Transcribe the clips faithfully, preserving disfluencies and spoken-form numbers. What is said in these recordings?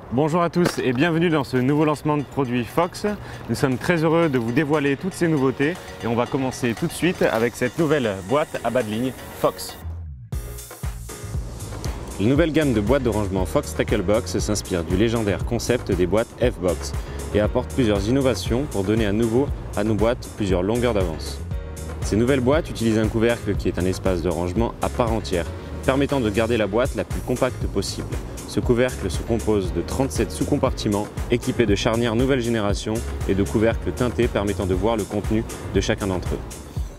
Bonjour à tous et bienvenue dans ce nouveau lancement de produits Fox. Nous sommes très heureux de vous dévoiler toutes ces nouveautés et on va commencer tout de suite avec cette nouvelle boîte à bas de ligne Fox. La nouvelle gamme de boîtes de rangement Fox Tackle Box s'inspire du légendaire concept des boîtes F-Box et apporte plusieurs innovations pour donner à nouveau à nos boîtes plusieurs longueurs d'avance. Ces nouvelles boîtes utilisent un couvercle qui est un espace de rangement à part entière, permettant de garder la boîte la plus compacte possible. Ce couvercle se compose de trente-sept sous-compartiments équipés de charnières nouvelle génération et de couvercles teintés permettant de voir le contenu de chacun d'entre eux.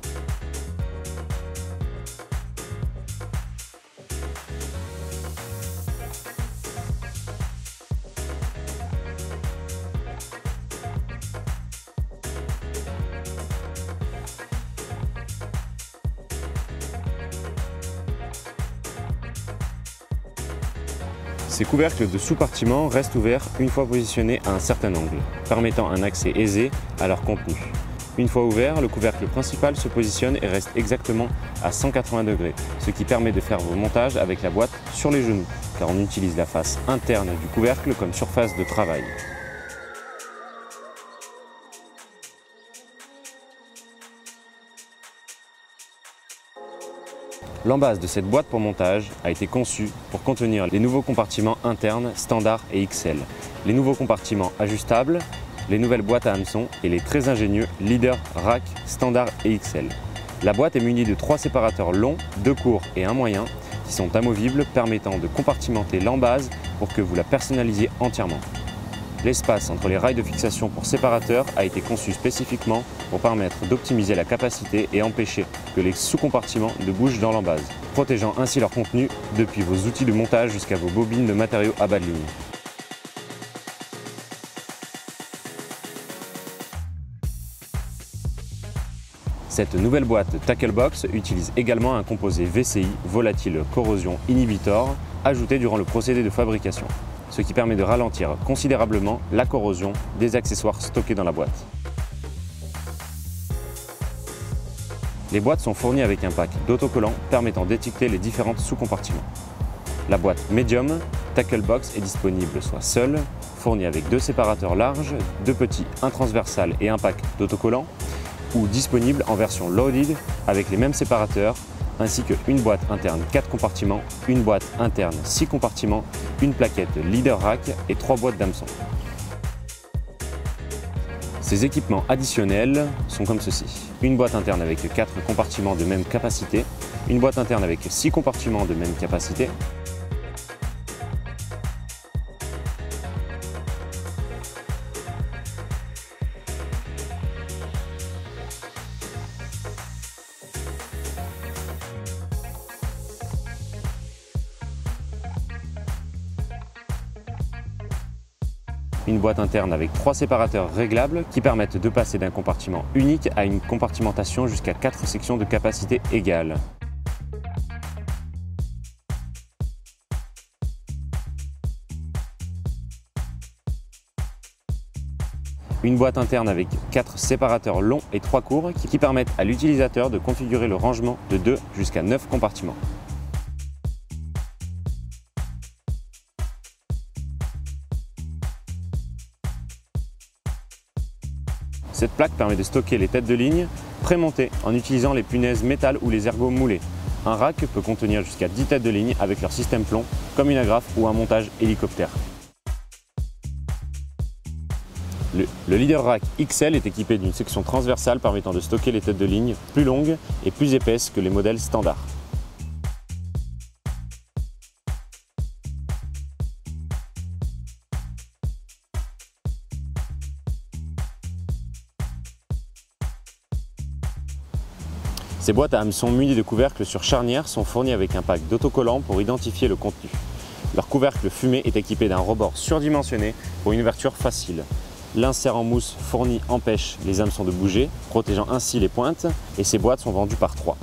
Ces couvercles de sous-compartiments restent ouverts une fois positionnés à un certain angle, permettant un accès aisé à leur contenu. Une fois ouvert, le couvercle principal se positionne et reste exactement à cent quatre-vingts degrés, ce qui permet de faire vos montages avec la boîte sur les genoux, car on utilise la face interne du couvercle comme surface de travail. L'embase de cette boîte pour montage a été conçue pour contenir les nouveaux compartiments internes standard et X L, les nouveaux compartiments ajustables, les nouvelles boîtes à hameçon et les très ingénieux leader rack standard et X L. La boîte est munie de trois séparateurs longs, deux courts et un moyen qui sont amovibles, permettant de compartimenter l'embase pour que vous la personnalisiez entièrement. L'espace entre les rails de fixation pour séparateurs a été conçu spécifiquement pour permettre d'optimiser la capacité et empêcher que les sous-compartiments ne bougent dans l'embase, protégeant ainsi leur contenu depuis vos outils de montage jusqu'à vos bobines de matériaux à bas de ligne. Cette nouvelle boîte Tackle Box utilise également un composé V C I, volatile corrosion inhibitor, ajouté durant le procédé de fabrication, ce qui permet de ralentir considérablement la corrosion des accessoires stockés dans la boîte. Les boîtes sont fournies avec un pack d'autocollants permettant d'étiqueter les différents sous-compartiments. La boîte Medium Tackle Box est disponible soit seule, fournie avec deux séparateurs larges, deux petits, un transversal et un pack d'autocollants, ou disponible en version Loaded avec les mêmes séparateurs, ainsi qu'une boîte interne quatre compartiments, une boîte interne six compartiments, une plaquette leader rack et trois boîtes d'hameçon. Ces équipements additionnels sont comme ceci. Une boîte interne avec quatre compartiments de même capacité, une boîte interne avec six compartiments de même capacité, une boîte interne avec trois séparateurs réglables qui permettent de passer d'un compartiment unique à une compartimentation jusqu'à quatre sections de capacité égale. Une boîte interne avec quatre séparateurs longs et trois courts qui permettent à l'utilisateur de configurer le rangement de deux jusqu'à neuf compartiments. Cette plaque permet de stocker les têtes de ligne prémontées en utilisant les punaises métal ou les ergots moulés. Un rack peut contenir jusqu'à dix têtes de ligne avec leur système plomb, comme une agrafe ou un montage hélicoptère. Le, le Leader Rack X L est équipé d'une section transversale permettant de stocker les têtes de ligne plus longues et plus épaisses que les modèles standards. Ces boîtes à hameçon munies de couvercles sur charnière sont fournies avec un pack d'autocollants pour identifier le contenu. Leur couvercle fumé est équipé d'un rebord surdimensionné pour une ouverture facile. L'insert en mousse fourni empêche les hameçons de bouger, protégeant ainsi les pointes, et ces boîtes sont vendues par trois.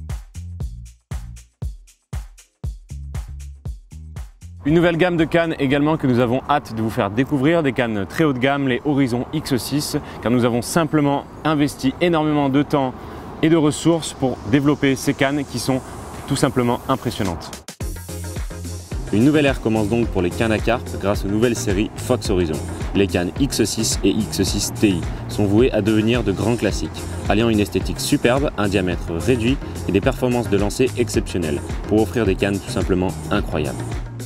Une nouvelle gamme de cannes également que nous avons hâte de vous faire découvrir, des cannes très haut de gamme, les Horizon X six, car nous avons simplement investi énormément de temps et de ressources pour développer ces cannes qui sont tout simplement impressionnantes. Une nouvelle ère commence donc pour les cannes à carpe grâce aux nouvelles séries Fox Horizon. Les cannes X six et X six T I sont vouées à devenir de grands classiques, alliant une esthétique superbe, un diamètre réduit et des performances de lancer exceptionnelles, pour offrir des cannes tout simplement incroyables.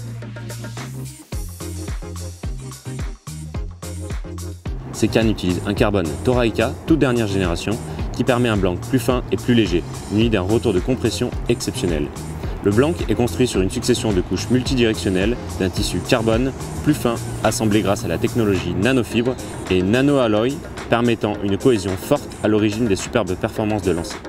Ces cannes utilisent un carbone Toraika toute dernière génération qui permet un blanc plus fin et plus léger, muni d'un retour de compression exceptionnel. Le blanc est construit sur une succession de couches multidirectionnelles d'un tissu carbone plus fin assemblé grâce à la technologie nanofibre et nanoalloy permettant une cohésion forte à l'origine des superbes performances de lancer.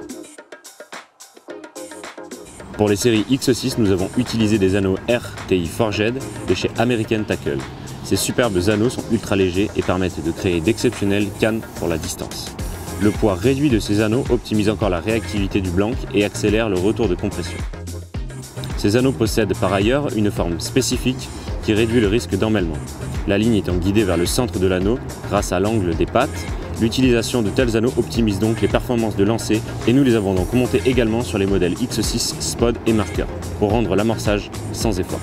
Pour les séries X six, nous avons utilisé des anneaux R T I Forged de chez American Tackle. Ces superbes anneaux sont ultra légers et permettent de créer d'exceptionnelles cannes pour la distance. Le poids réduit de ces anneaux optimise encore la réactivité du blanc et accélère le retour de compression. Ces anneaux possèdent par ailleurs une forme spécifique qui réduit le risque d'emmêlement. La ligne étant guidée vers le centre de l'anneau grâce à l'angle des pattes, l'utilisation de tels anneaux optimise donc les performances de lancer et nous les avons donc montés également sur les modèles X six, Spod et Marker pour rendre l'amorçage sans effort.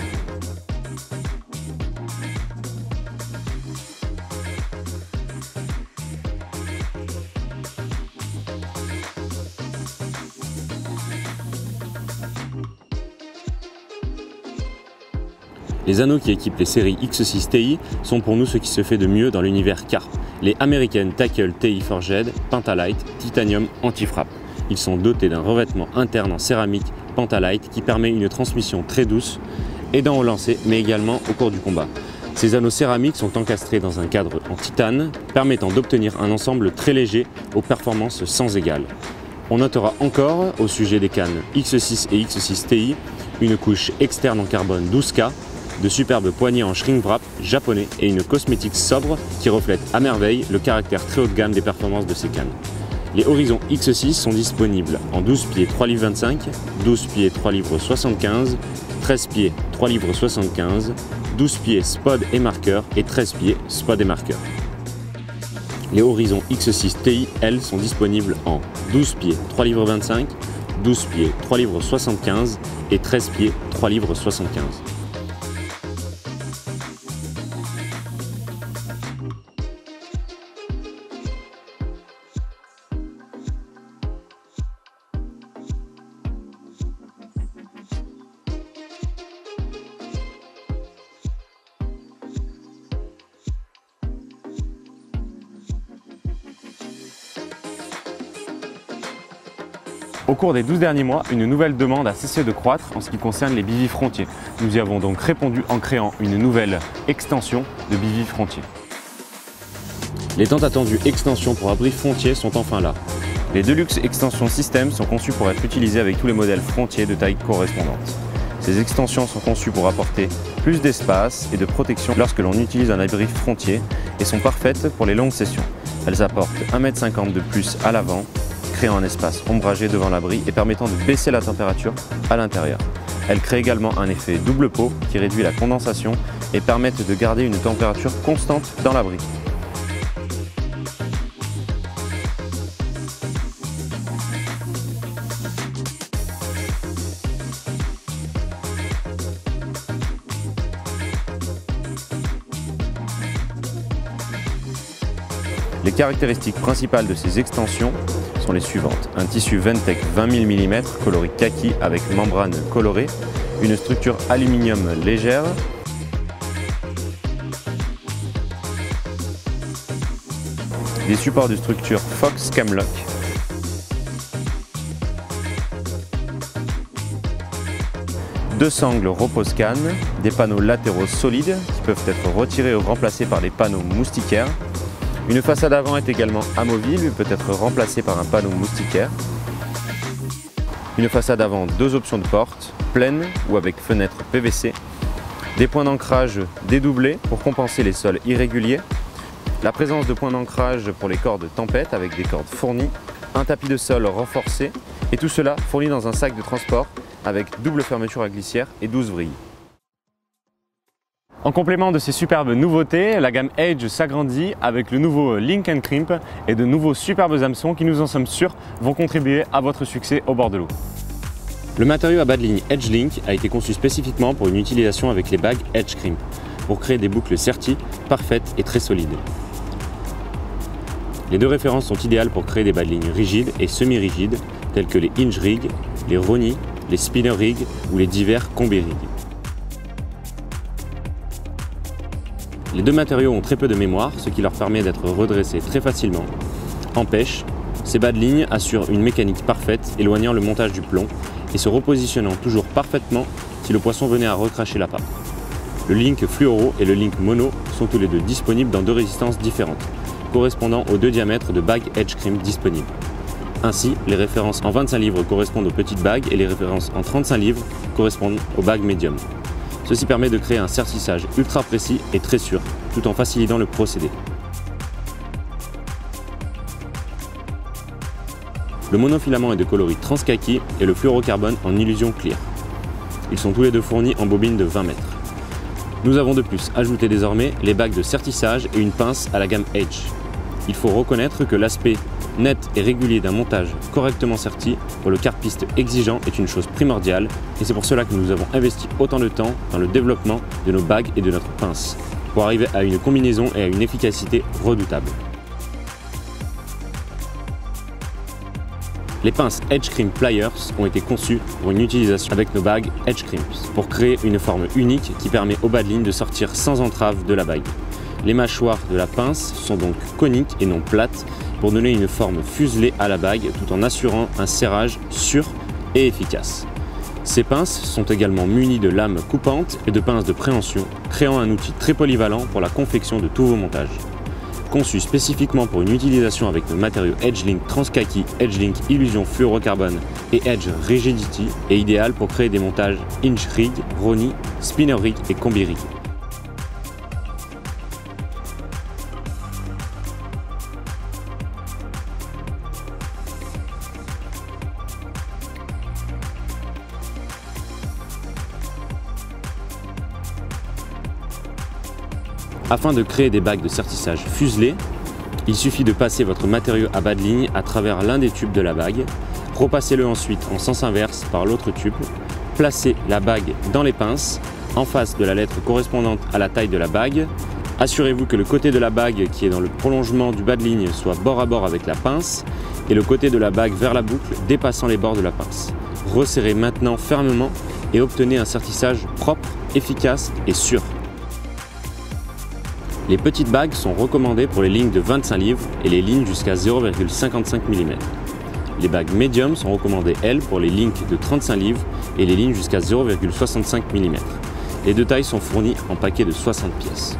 Les anneaux qui équipent les séries X six T I sont pour nous ce qui se fait de mieux dans l'univers carpe. Les American Tackle T I Forged Pentalite Titanium Anti-Frappe. Ils sont dotés d'un revêtement interne en céramique Pentalite qui permet une transmission très douce, aidant au lancer mais également au cours du combat. Ces anneaux céramiques sont encastrés dans un cadre en titane, permettant d'obtenir un ensemble très léger aux performances sans égales. On notera encore, au sujet des cannes X six et X six T I, une couche externe en carbone douze K, de superbes poignées en shrink wrap japonais et une cosmétique sobre qui reflète à merveille le caractère très haut de gamme des performances de ces cannes. Les Horizon X six sont disponibles en douze pieds trois livres vingt-cinq, douze pieds trois livres soixante-quinze, treize pieds trois livres soixante-quinze, douze pieds Spod et Marker et treize pieds Spod et Marker. Les Horizon X six T I, elles, sont disponibles en douze pieds trois livres vingt-cinq, douze pieds trois livres soixante-quinze et treize pieds trois livres soixante-quinze. Au cours des douze derniers mois, une nouvelle demande a cessé de croître en ce qui concerne les Bivy Frontier. Nous y avons donc répondu en créant une nouvelle extension de Bivy Frontier. Les tant attendues extensions pour abri Frontier sont enfin là. Les Deluxe Extension System sont conçus pour être utilisés avec tous les modèles Frontier de taille correspondante. Ces extensions sont conçues pour apporter plus d'espace et de protection lorsque l'on utilise un abri Frontier et sont parfaites pour les longues sessions. Elles apportent un mètre cinquante de plus à l'avant, créant un espace ombragé devant l'abri et permettant de baisser la température à l'intérieur. Elles créent également un effet double pot qui réduit la condensation et permettent de garder une température constante dans l'abri. Les caractéristiques principales de ces extensions sont les suivantes. Un tissu Ventec vingt mille millimètres coloris kaki avec membrane colorée, une structure aluminium légère, des supports de structure Fox Camlock, deux sangles RopoScan, des panneaux latéraux solides qui peuvent être retirés ou remplacés par des panneaux moustiquaires. Une façade avant est également amovible et peut être remplacée par un panneau moustiquaire. Une façade avant, deux options de porte, pleine ou avec fenêtre P V C. Des points d'ancrage dédoublés pour compenser les sols irréguliers. La présence de points d'ancrage pour les cordes tempête avec des cordes fournies. Un tapis de sol renforcé et tout cela fourni dans un sac de transport avec double fermeture à glissière et douze vrilles. En complément de ces superbes nouveautés, la gamme Edge s'agrandit avec le nouveau Link and Crimp et de nouveaux superbes hameçons qui, nous en sommes sûrs, vont contribuer à votre succès au bord de l'eau. Le matériau à bas de ligne Edgelink a été conçu spécifiquement pour une utilisation avec les bagues Edge Crimp, pour créer des boucles serties, parfaites et très solides. Les deux références sont idéales pour créer des bas de ligne rigides et semi-rigides, tels que les hinge rigs, les Ronnie, les spinner rigs ou les divers combi rigs. Les deux matériaux ont très peu de mémoire, ce qui leur permet d'être redressés très facilement. En pêche, ces bas de ligne assurent une mécanique parfaite, éloignant le montage du plomb et se repositionnant toujours parfaitement si le poisson venait à recracher l'appât. Le link fluoro et le link mono sont tous les deux disponibles dans deux résistances différentes, correspondant aux deux diamètres de bagues Edge Crimp disponibles. Ainsi, les références en vingt-cinq livres correspondent aux petites bagues et les références en trente-cinq livres correspondent aux bagues médium. Ceci permet de créer un sertissage ultra précis et très sûr, tout en facilitant le procédé. Le monofilament est de coloris transkaki et le fluorocarbone en illusion clear. Ils sont tous les deux fournis en bobine de vingt mètres. Nous avons de plus ajouté désormais les bagues de sertissage et une pince à la gamme Edge. Il faut reconnaître que l'aspect net et régulier d'un montage correctement serti pour le carpiste exigeant est une chose primordiale et c'est pour cela que nous avons investi autant de temps dans le développement de nos bagues et de notre pince, pour arriver à une combinaison et à une efficacité redoutable. Les pinces Edge Crimp Pliers ont été conçues pour une utilisation avec nos bagues Edge Crimps, pour créer une forme unique qui permet au bas de ligne de sortir sans entrave de la bague. Les mâchoires de la pince sont donc coniques et non plates pour donner une forme fuselée à la bague tout en assurant un serrage sûr et efficace. Ces pinces sont également munies de lames coupantes et de pinces de préhension, créant un outil très polyvalent pour la confection de tous vos montages. Conçu spécifiquement pour une utilisation avec nos matériaux Edgelink Transkaki, Edgelink Illusion Fluorocarbone et Edge Rigidity est idéal pour créer des montages hinge rig, Ronnie, spinner rig et combi rig. Afin de créer des bagues de sertissage fuselées, il suffit de passer votre matériau à bas de ligne à travers l'un des tubes de la bague, repassez-le ensuite en sens inverse par l'autre tube, placez la bague dans les pinces, en face de la lettre correspondante à la taille de la bague, assurez-vous que le côté de la bague qui est dans le prolongement du bas de ligne soit bord à bord avec la pince et le côté de la bague vers la boucle dépassant les bords de la pince. Resserrez maintenant fermement et obtenez un sertissage propre, efficace et sûr. Les petites bagues sont recommandées pour les lignes de vingt-cinq livres et les lignes jusqu'à zéro virgule cinquante-cinq millimètres. Les bagues médium sont recommandées, elles, pour les lignes de trente-cinq livres et les lignes jusqu'à zéro virgule soixante-cinq millimètres. Les deux tailles sont fournies en paquets de soixante pièces.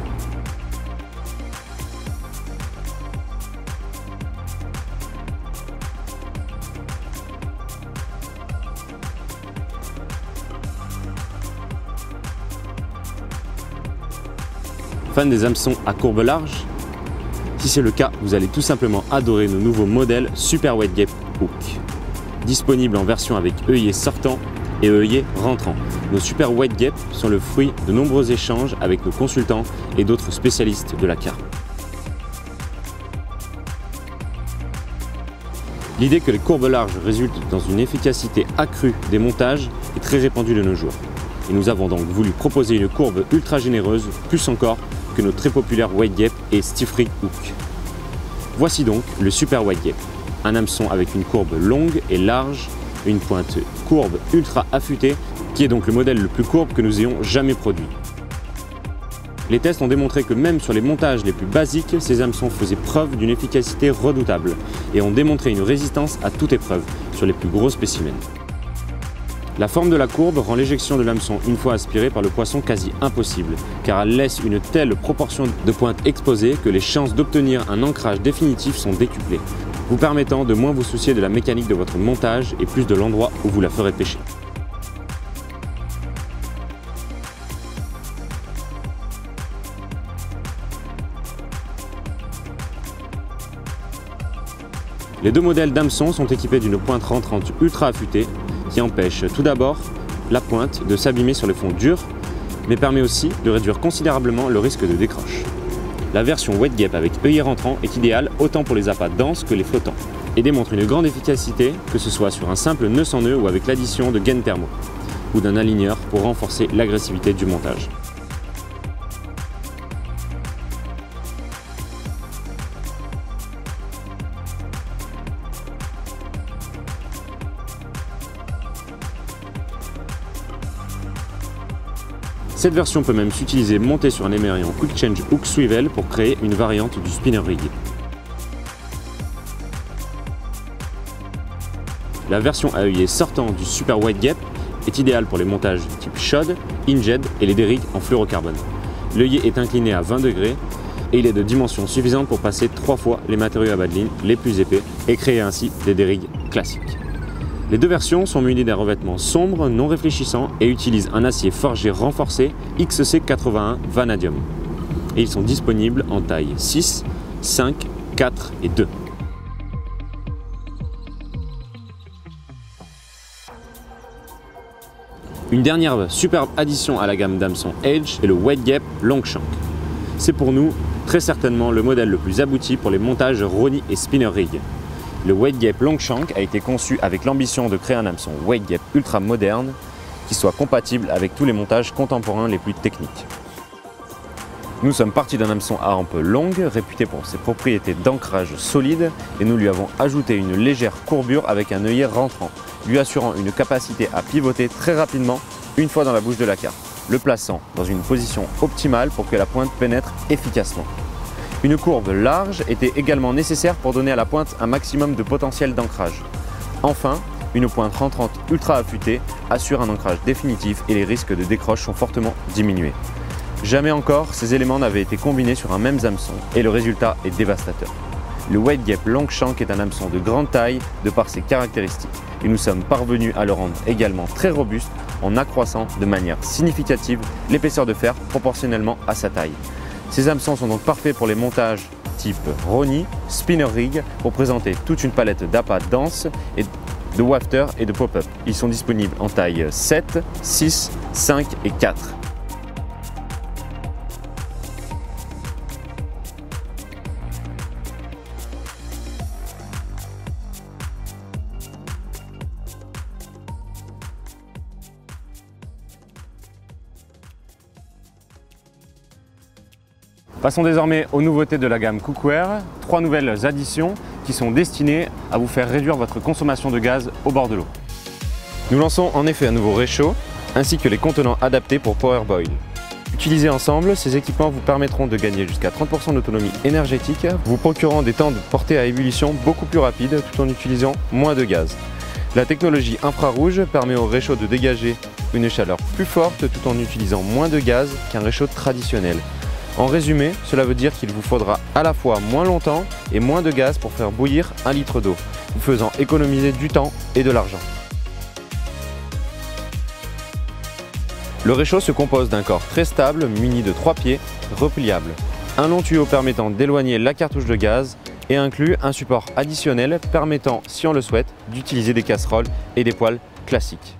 Fan des hameçons à courbe large? Si c'est le cas, vous allez tout simplement adorer nos nouveaux modèles Super Wide Gape Hook. Disponibles en version avec œillet sortant et œillet rentrant. Nos Super Wide Gape sont le fruit de nombreux échanges avec nos consultants et d'autres spécialistes de la carpe. L'idée que les courbes larges résultent dans une efficacité accrue des montages est très répandue de nos jours. Et nous avons donc voulu proposer une courbe ultra généreuse, plus encore que nos très populaires Wide Gape et Stiff Rig Hook. Voici donc le Super Wide Gape, un hameçon avec une courbe longue et large, une pointe courbe ultra affûtée, qui est donc le modèle le plus courbe que nous ayons jamais produit. Les tests ont démontré que même sur les montages les plus basiques, ces hameçons faisaient preuve d'une efficacité redoutable et ont démontré une résistance à toute épreuve sur les plus gros spécimens. La forme de la courbe rend l'éjection de l'hameçon une fois aspiré par le poisson quasi impossible, car elle laisse une telle proportion de pointes exposées que les chances d'obtenir un ancrage définitif sont décuplées, vous permettant de moins vous soucier de la mécanique de votre montage et plus de l'endroit où vous la ferez pêcher. Les deux modèles d'hameçon sont équipés d'une pointe rentrante ultra affûtée qui empêche tout d'abord la pointe de s'abîmer sur les fonds durs, mais permet aussi de réduire considérablement le risque de décroche. La version Wide Gape avec œillet rentrant est idéale autant pour les appâts denses que les flottants, et démontre une grande efficacité, que ce soit sur un simple nœud sans nœud ou avec l'addition de gaines thermo ou d'un aligneur pour renforcer l'agressivité du montage. Cette version peut même s'utiliser montée sur un émerillon Quick Change Hook Swivel pour créer une variante du spinner rig. La version à œillet sortant du Super Wide Gap est idéale pour les montages type shod, hinged et les dérigs en fluorocarbone. L'œillet est incliné à vingt degrés et il est de dimension suffisante pour passer trois fois les matériaux à bas de ligne les plus épais et créer ainsi des dérigs classiques. Les deux versions sont munies d'un revêtement sombre, non réfléchissant et utilisent un acier forgé renforcé X C quatre-vingt-un Vanadium. Et ils sont disponibles en taille six, cinq, quatre et deux. Une dernière superbe addition à la gamme d'hameçons Edge est le Wide Gap Longshank. C'est pour nous très certainement le modèle le plus abouti pour les montages Ronnie et Spinner Rig. Le Wide Gap Longshank a été conçu avec l'ambition de créer un hameçon Wide Gap ultra moderne qui soit compatible avec tous les montages contemporains les plus techniques. Nous sommes partis d'un hameçon à hampe longue, réputé pour ses propriétés d'ancrage solide, et nous lui avons ajouté une légère courbure avec un œillet rentrant, lui assurant une capacité à pivoter très rapidement une fois dans la bouche de la carte, le plaçant dans une position optimale pour que la pointe pénètre efficacement. Une courbe large était également nécessaire pour donner à la pointe un maximum de potentiel d'ancrage. Enfin, une pointe rentrante ultra affûtée assure un ancrage définitif et les risques de décroche sont fortement diminués. Jamais encore ces éléments n'avaient été combinés sur un même hameçon et le résultat est dévastateur. Le Wide Gap Longshank est un hameçon de grande taille de par ses caractéristiques et nous sommes parvenus à le rendre également très robuste en accroissant de manière significative l'épaisseur de fer proportionnellement à sa taille. Ces hameçons sont donc parfaits pour les montages type Ronnie, Spinner Rig pour présenter toute une palette d'appâts denses et de wafter et de pop-up. Ils sont disponibles en taille sept, six, cinq et quatre. Passons désormais aux nouveautés de la gamme Cookware, trois nouvelles additions qui sont destinées à vous faire réduire votre consommation de gaz au bord de l'eau. Nous lançons en effet un nouveau réchaud ainsi que les contenants adaptés pour Powerboil. Utilisés ensemble, ces équipements vous permettront de gagner jusqu'à trente pour cent d'autonomie énergétique, vous procurant des temps de portée à ébullition beaucoup plus rapides tout en utilisant moins de gaz. La technologie infrarouge permet au réchaud de dégager une chaleur plus forte tout en utilisant moins de gaz qu'un réchaud traditionnel. En résumé, cela veut dire qu'il vous faudra à la fois moins longtemps et moins de gaz pour faire bouillir un litre d'eau, vous faisant économiser du temps et de l'argent. Le réchaud se compose d'un corps très stable muni de trois pieds repliables, un long tuyau permettant d'éloigner la cartouche de gaz et inclut un support additionnel permettant, si on le souhaite, d'utiliser des casseroles et des poêles classiques.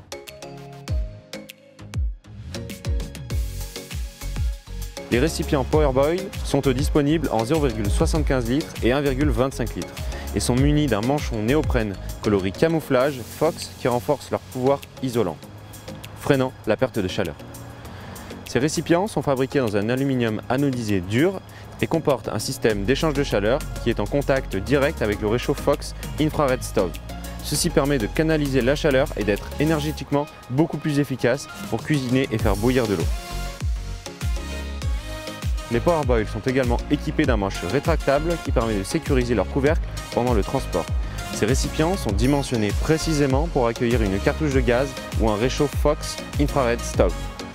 Les récipients Powerboil sont disponibles en zéro virgule soixante-quinze litres et un virgule vingt-cinq litres et sont munis d'un manchon néoprène coloris camouflage Fox qui renforce leur pouvoir isolant, freinant la perte de chaleur. Ces récipients sont fabriqués dans un aluminium anodisé dur et comportent un système d'échange de chaleur qui est en contact direct avec le réchaud Fox Infrared Stove. Ceci permet de canaliser la chaleur et d'être énergétiquement beaucoup plus efficace pour cuisiner et faire bouillir de l'eau. Les Powerboil sont également équipés d'un manche rétractable qui permet de sécuriser leur couvercle pendant le transport. Ces récipients sont dimensionnés précisément pour accueillir une cartouche de gaz ou un réchaud Fox Infrared Stove.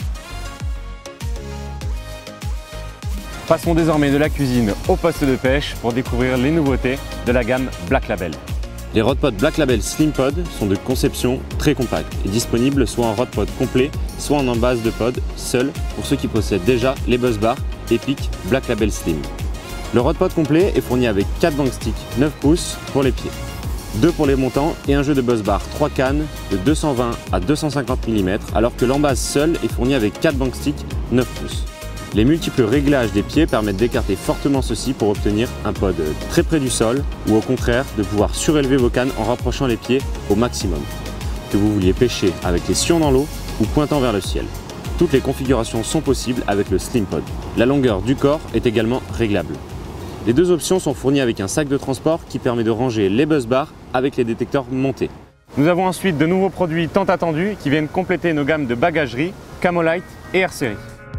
Passons désormais de la cuisine au poste de pêche pour découvrir les nouveautés de la gamme Black Label. Les Rodpod Black Label Slim Pod sont de conception très compacte et disponibles soit en Rodpod complet, soit en embase de pod seul pour ceux qui possèdent déjà les buzz bars Epic Black Label Slim. Le Rodpod complet est fourni avec quatre bank sticks neuf pouces pour les pieds, deux pour les montants et un jeu de buzz bar trois cannes de deux cent vingt à deux cent cinquante millimètres alors que l'embase seule est fournie avec quatre bank sticks neuf pouces. Les multiples réglages des pieds permettent d'écarter fortement ceux-ci pour obtenir un pod très près du sol ou au contraire de pouvoir surélever vos cannes en rapprochant les pieds au maximum. Que vous vouliez pêcher avec les sions dans l'eau ou pointant vers le ciel. Toutes les configurations sont possibles avec le Slim Pod. La longueur du corps est également réglable. Les deux options sont fournies avec un sac de transport qui permet de ranger les buzz bars avec les détecteurs montés. Nous avons ensuite de nouveaux produits tant attendus qui viennent compléter nos gammes de bagagerie Camolite et R-Series.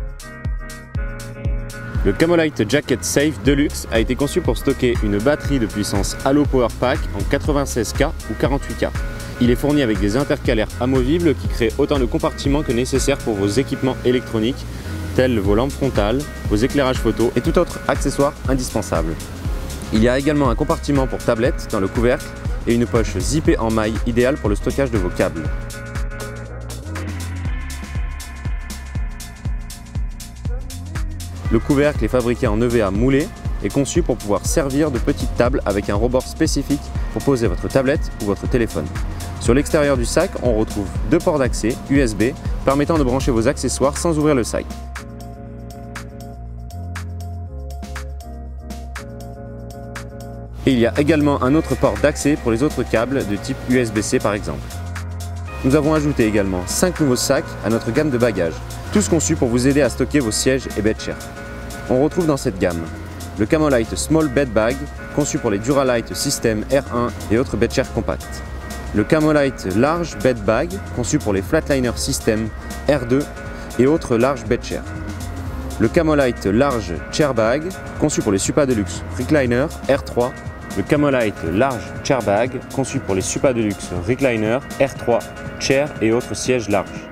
Le Camolite Jacket Safe Deluxe a été conçu pour stocker une batterie de puissance Halo Power Pack en quatre-vingt-seize K ou quarante-huit K. Il est fourni avec des intercalaires amovibles qui créent autant de compartiments que nécessaire pour vos équipements électroniques, tels vos lampes frontales, vos éclairages photo et tout autre accessoire indispensable. Il y a également un compartiment pour tablettes dans le couvercle et une poche zippée en maille idéale pour le stockage de vos câbles. Le couvercle est fabriqué en E V A moulé et conçu pour pouvoir servir de petite table avec un rebord spécifique pour poser votre tablette ou votre téléphone. Sur l'extérieur du sac, on retrouve deux ports d'accès U S B permettant de brancher vos accessoires sans ouvrir le sac. Et il y a également un autre port d'accès pour les autres câbles de type U S B C par exemple. Nous avons ajouté également cinq nouveaux sacs à notre gamme de bagages, tous conçus pour vous aider à stocker vos sièges et bedshares. On retrouve dans cette gamme le Camolite Small Bed Bag, conçu pour les Duralite System R un et autres bedshares compacts. Le Camolite Large Bed Bag, conçu pour les Flatliner System R deux et autres large bedshares. Le Camolite Large Chair Bag, conçu pour les Supa Deluxe Recliner R trois. Le Camolite Large Chair Bag, conçu pour les Supa Deluxe Recliner R trois, Chair et autres sièges larges.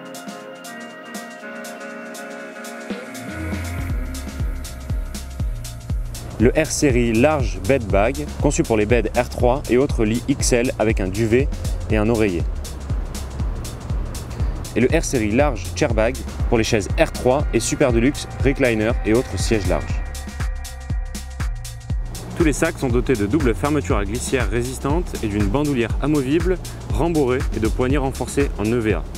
Le R-Series Large Bed Bag, conçu pour les beds R trois et autres lits X L avec un duvet et un oreiller. Et le R-Series Large Chair Bag pour les chaises R trois et Super Deluxe Recliner et autres sièges larges. Tous les sacs sont dotés de double fermeture à glissière résistante et d'une bandoulière amovible, rembourrée et de poignées renforcées en E V A.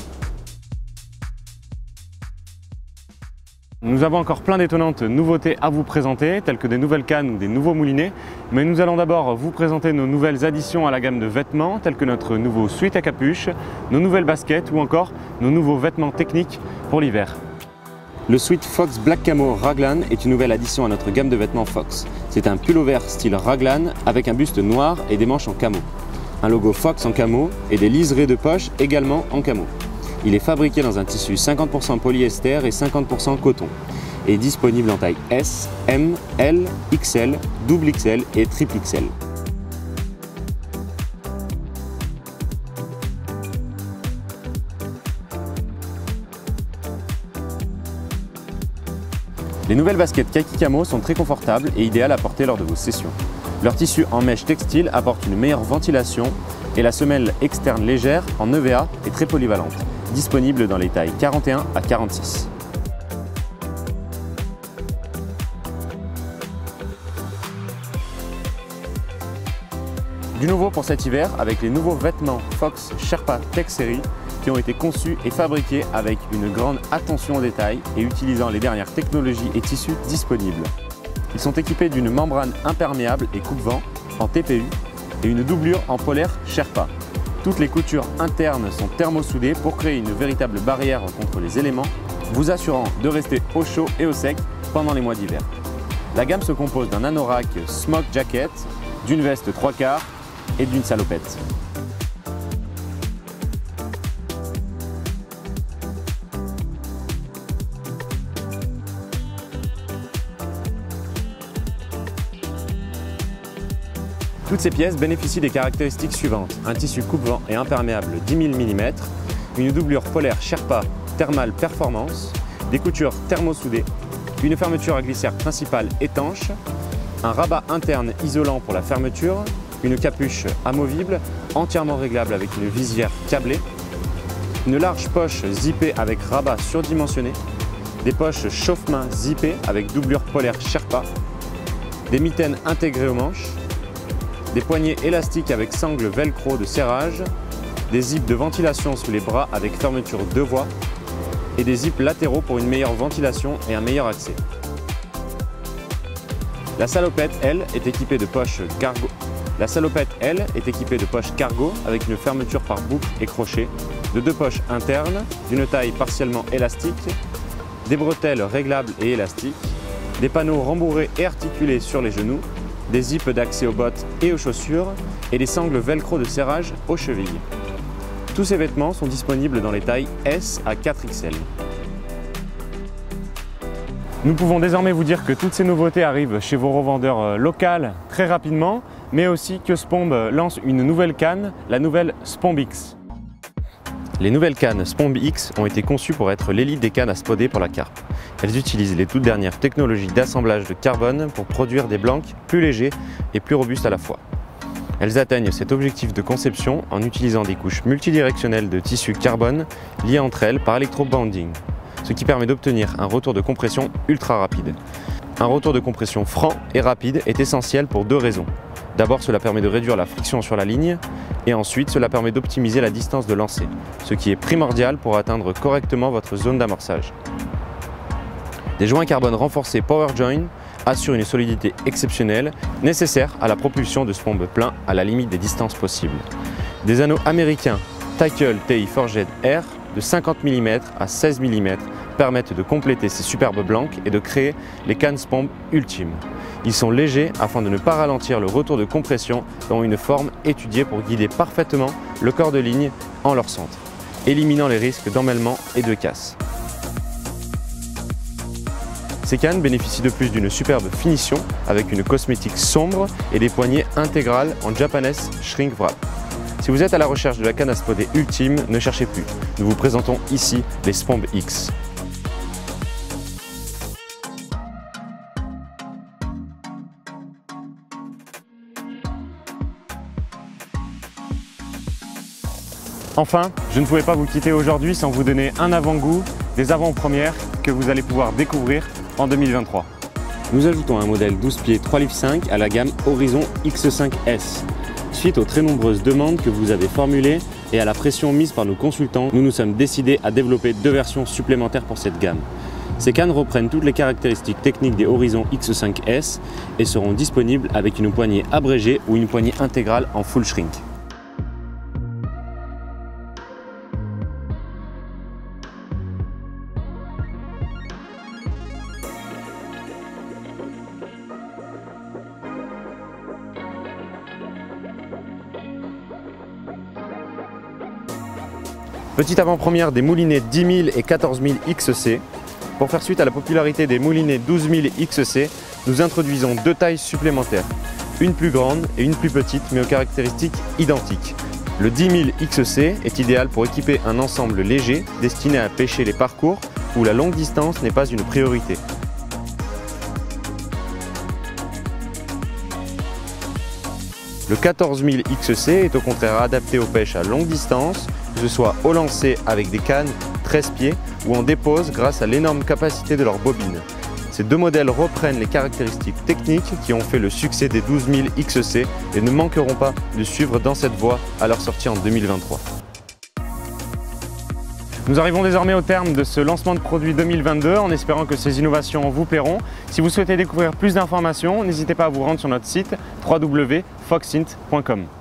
Nous avons encore plein d'étonnantes nouveautés à vous présenter, telles que des nouvelles cannes ou des nouveaux moulinets, mais nous allons d'abord vous présenter nos nouvelles additions à la gamme de vêtements, tels que notre nouveau sweat à capuche, nos nouvelles baskets ou encore nos nouveaux vêtements techniques pour l'hiver. Le sweat Fox Black Camo Raglan est une nouvelle addition à notre gamme de vêtements Fox. C'est un pullover style Raglan avec un buste noir et des manches en camo. Un logo Fox en camo et des liserés de poche également en camo. Il est fabriqué dans un tissu cinquante pour cent polyester et cinquante pour cent coton et est disponible en taille S, M, L, X L, double X L et triple X L. Les nouvelles baskets Kaki Camo sont très confortables et idéales à porter lors de vos sessions. Leur tissu en mèche textile apporte une meilleure ventilation et la semelle externe légère en E V A est très polyvalente, disponible dans les tailles quarante et un à quarante-six. Du nouveau pour cet hiver avec les nouveaux vêtements Fox Sherpa Tech Series qui ont été conçus et fabriqués avec une grande attention aux détails et utilisant les dernières technologies et tissus disponibles. Ils sont équipés d'une membrane imperméable et coupe-vent en T P U et une doublure en polaire Sherpa. Toutes les coutures internes sont thermosoudées pour créer une véritable barrière contre les éléments, vous assurant de rester au chaud et au sec pendant les mois d'hiver. La gamme se compose d'un anorak smock jacket, d'une veste trois quarts et d'une salopette. Toutes ces pièces bénéficient des caractéristiques suivantes. Un tissu coupe-vent et imperméable dix mille millimètres, une doublure polaire Sherpa Thermal Performance, des coutures thermosoudées, une fermeture à glissière principale étanche, un rabat interne isolant pour la fermeture, une capuche amovible, entièrement réglable avec une visière câblée, une large poche zippée avec rabat surdimensionné, des poches chauffe-main zippées avec doublure polaire Sherpa, des mitaines intégrées aux manches, des poignées élastiques avec sangle velcro de serrage, des zips de ventilation sous les bras avec fermeture deux voies, et des zips latéraux pour une meilleure ventilation et un meilleur accès. La salopette, elle, est équipée de poches cargo. La salopette, elle, est équipée de poches cargo avec une fermeture par boucle et crochet, de deux poches internes, d'une taille partiellement élastique, des bretelles réglables et élastiques, des panneaux rembourrés et articulés sur les genoux, des zips d'accès aux bottes et aux chaussures et des sangles velcro de serrage aux chevilles. Tous ces vêtements sont disponibles dans les tailles S à quatre X L. Nous pouvons désormais vous dire que toutes ces nouveautés arrivent chez vos revendeurs locaux très rapidement, mais aussi que Spomb lance une nouvelle canne, la nouvelle Spomb X. Les nouvelles cannes Spomb X ont été conçues pour être l'élite des cannes à spoder pour la carpe. Elles utilisent les toutes dernières technologies d'assemblage de carbone pour produire des blancs plus légers et plus robustes à la fois. Elles atteignent cet objectif de conception en utilisant des couches multidirectionnelles de tissu carbone liées entre elles par électrobonding, ce qui permet d'obtenir un retour de compression ultra rapide. Un retour de compression franc et rapide est essentiel pour deux raisons. D'abord, cela permet de réduire la friction sur la ligne et ensuite, cela permet d'optimiser la distance de lancer, ce qui est primordial pour atteindre correctement votre zone d'amorçage. Des joints carbone renforcés PowerJoin assurent une solidité exceptionnelle nécessaire à la propulsion de Spomb plein à la limite des distances possibles. Des anneaux américains Tackle T I Forged R de cinquante millimètres à seize millimètres permettent de compléter ces superbes blancs et de créer les cannes Spomb ultimes. Ils sont légers afin de ne pas ralentir le retour de compression et ont une forme étudiée pour guider parfaitement le corps de ligne en leur centre, éliminant les risques d'emmêlement et de casse. Ces cannes bénéficient de plus d'une superbe finition avec une cosmétique sombre et des poignées intégrales en Japanese Shrink Wrap. Si vous êtes à la recherche de la canne à spoder ultime, ne cherchez plus. Nous vous présentons ici les Spomb X. Enfin, je ne pouvais pas vous quitter aujourd'hui sans vous donner un avant-goût des avant-premières que vous allez pouvoir découvrir en deux mille vingt-trois. Nous ajoutons un modèle douze pieds trois livres cinq à la gamme Horizon X cinq S. Suite aux très nombreuses demandes que vous avez formulées et à la pression mise par nos consultants, nous nous sommes décidés à développer deux versions supplémentaires pour cette gamme. Ces cannes reprennent toutes les caractéristiques techniques des Horizon X cinq S et seront disponibles avec une poignée abrégée ou une poignée intégrale en full shrink. Petite avant-première des moulinets dix mille et quatorze mille X C. Pour faire suite à la popularité des moulinets douze mille X C, nous introduisons deux tailles supplémentaires, une plus grande et une plus petite mais aux caractéristiques identiques. Le dix mille X C est idéal pour équiper un ensemble léger destiné à pêcher les parcours où la longue distance n'est pas une priorité. Le quatorze mille X C est au contraire adapté aux pêches à longue distance, que ce soit au lancer avec des cannes treize pieds ou en dépose grâce à l'énorme capacité de leur bobine. Ces deux modèles reprennent les caractéristiques techniques qui ont fait le succès des douze mille X C et ne manqueront pas de suivre dans cette voie à leur sortie en deux mille vingt-trois. Nous arrivons désormais au terme de ce lancement de produits deux mille vingt-deux en espérant que ces innovations vous plairont. Si vous souhaitez découvrir plus d'informations, n'hésitez pas à vous rendre sur notre site w w w point foxint point com.